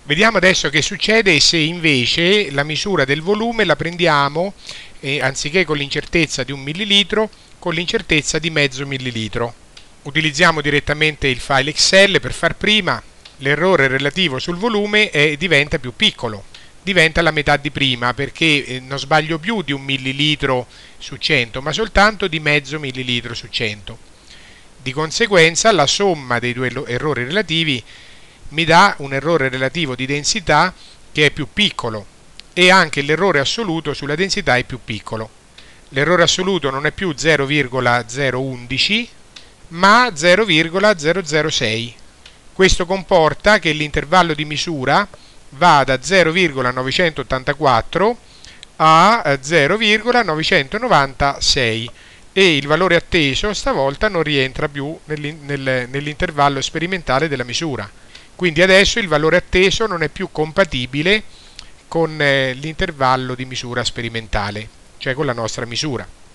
Vediamo adesso che succede se invece la misura del volume la prendiamo, anziché con l'incertezza di 1 millilitro, con l'incertezza di mezzo millilitro. Utilizziamo direttamente il file Excel per far prima. L'errore relativo sul volume diventa più piccolo, diventa la metà di prima, perché non sbaglio più di 1 millilitro su 100, ma soltanto di mezzo millilitro su 100. Di conseguenza la somma dei due errori relativi mi dà un errore relativo di densità che è più piccolo, e anche l'errore assoluto sulla densità è più piccolo. L'errore assoluto non è più 0,011 ma 0,006. Questo comporta che l'intervallo di misura va da 0,984 a 0,996 e il valore atteso stavolta non rientra più nell'intervallo sperimentale della misura. Quindi adesso il valore atteso non è più compatibile con l'intervallo di misura sperimentale, cioè con la nostra misura.